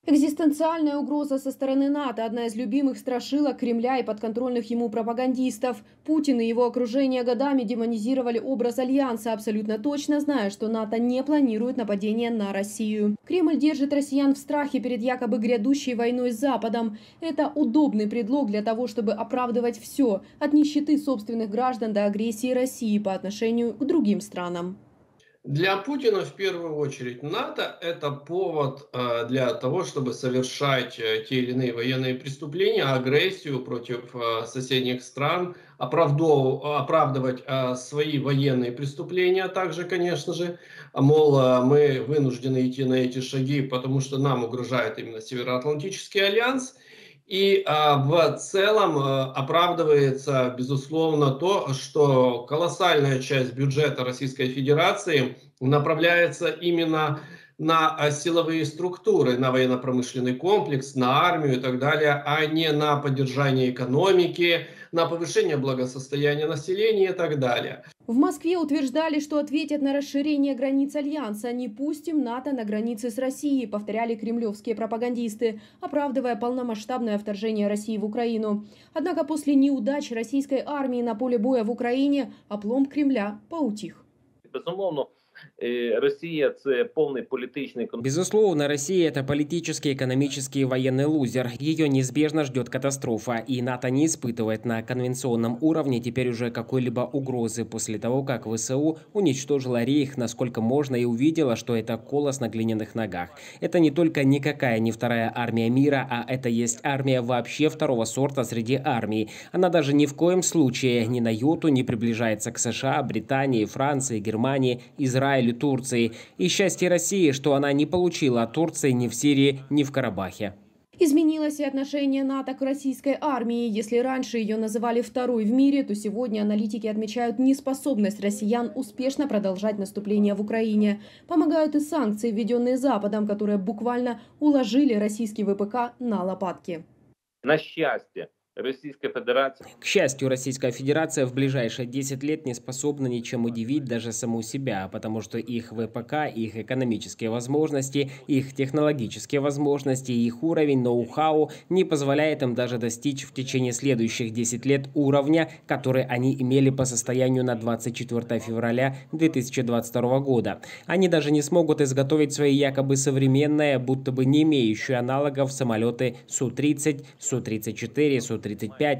Экзистенциальная угроза со стороны НАТО – одна из любимых страшилок Кремля и подконтрольных ему пропагандистов. Путин и его окружение годами демонизировали образ Альянса, абсолютно точно зная, что НАТО не планирует нападение на Россию. Кремль держит россиян в страхе перед якобы грядущей войной с Западом. Это удобный предлог для того, чтобы оправдывать все – от нищеты собственных граждан до агрессии России по отношению к другим странам. Для Путина в первую очередь НАТО – это повод для того, чтобы совершать те или иные военные преступления, агрессию против соседних стран, оправдывать свои военные преступления, а также, конечно же, мол, мы вынуждены идти на эти шаги, потому что нам угрожает именно Североатлантический альянс. И в целом оправдывается, безусловно, то, что колоссальная часть бюджета Российской Федерации направляется именно на силовые структуры, на военно-промышленный комплекс, на армию и так далее, а не на поддержание экономики, на повышение благосостояния населения и так далее. В Москве утверждали, что ответят на расширение границ Альянса. «Не пустим НАТО на границе с Россией», повторяли кремлевские пропагандисты, оправдывая полномасштабное вторжение России в Украину. Однако после неудач российской армии на поле боя в Украине опломб Кремля поутих. Безумовно, Росія це повний політичний конфликт. Безусловно, Россия – это политический, экономический и военный лузер. Ее неизбежно ждет катастрофа, и НАТО не испытывает на конвенционном уровне теперь уже какой-либо угрозы после того, как ВСУ уничтожила Рейх насколько можно и увидела, что это колос на глиняных ногах. Это не только никакая не вторая армия мира, а это есть армия вообще второго сорта среди армий. Она даже ни в коем случае ни на йоту не приближается к США, Британии, Франции, Германии, Израилю, Турции. И счастье России, что она не получила от Турции ни в Сирии, ни в Карабахе. Изменилось и отношение НАТО к российской армии. Если раньше ее называли второй в мире, то сегодня аналитики отмечают неспособность россиян успешно продолжать наступление в Украине. Помогают и санкции, введенные Западом, которые буквально уложили российский ВПК на лопатки. На щастя, Российская Федерация. К счастью, Российская Федерация в ближайшие 10 лет не способна ничем удивить даже саму себя, потому что их ВПК, их экономические возможности, их технологические возможности, их уровень ноу-хау не позволяет им даже достичь в течение следующих 10 лет уровня, который они имели по состоянию на 24 февраля 2022 года. Они даже не смогут изготовить свои якобы современные, будто бы не имеющие аналогов самолеты Су-30, Су-34, Су-35,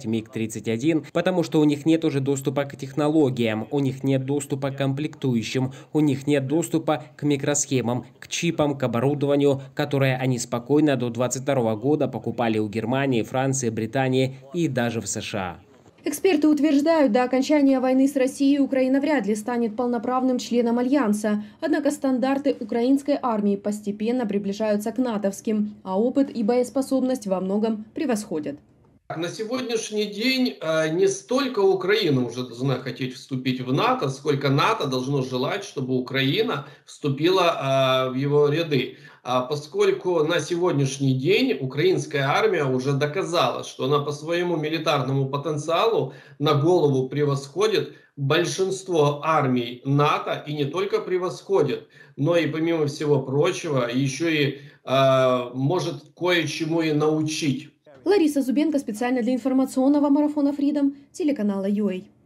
МиГ-31, потому что у них нет уже доступа к технологиям, у них нет доступа к комплектующим, у них нет доступа к микросхемам, к чипам, к оборудованию, которое они спокойно до 2022 года покупали у Германии, Франции, Британии и даже в США. Эксперты утверждают, до окончания войны с Россией Украина вряд ли станет полноправным членом Альянса. Однако стандарты украинской армии постепенно приближаются к натовским, а опыт и боеспособность во многом превосходят. На сегодняшний день не столько Украина уже должна хотеть вступить в НАТО, сколько НАТО должно желать, чтобы Украина вступила в его ряды. Поскольку на сегодняшний день украинская армия уже доказала, что она по своему милитарному потенциалу на голову превосходит большинство армий НАТО, и не только превосходит, но и, помимо всего прочего, еще и может кое-чему и научить. Лариса Зубенко специально для информационного марафона Freedom телеканала UA.